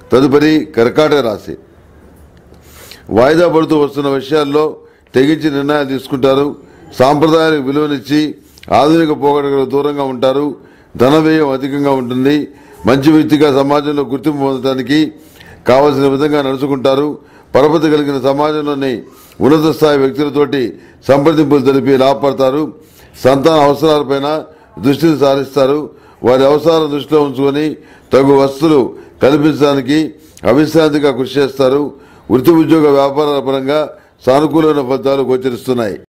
తదుపరి కర్కాటక రాశి. వాయిదా పడుతూ వస్తున్న విషయాల్లో తెగించి నిర్ణయాలు తీసుకుంటారు. సాంప్రదాయాలకు విలువనిచ్చి ఆధునిక పోకడలకు దూరంగా ఉంటారు. ధన వ్యయం అధికంగా ఉంటుంది. మంచి వ్యక్తిగా సమాజంలో గుర్తింపు పొందడానికి కావలసిన విధంగా నడుచుకుంటారు. పరపతి కలిగిన సమాజంలోని ఉన్నత స్థాయి వ్యక్తులతోటి సంప్రదింపులు జరిపి లాభపడతారు. సంతాన అవసరాలపైన దృష్టిని సారిస్తారు. వారి అవసరాలను దృష్టిలో ఉంచుకొని తగు వస్తువులు కల్పించడానికి అవిశ్రాంతిగా కృషి చేస్తారు. వృత్తి ఉద్యోగ వ్యాపారాల పరంగా సానుకూలమైన ఫలితాలు గోచరిస్తున్నాయి.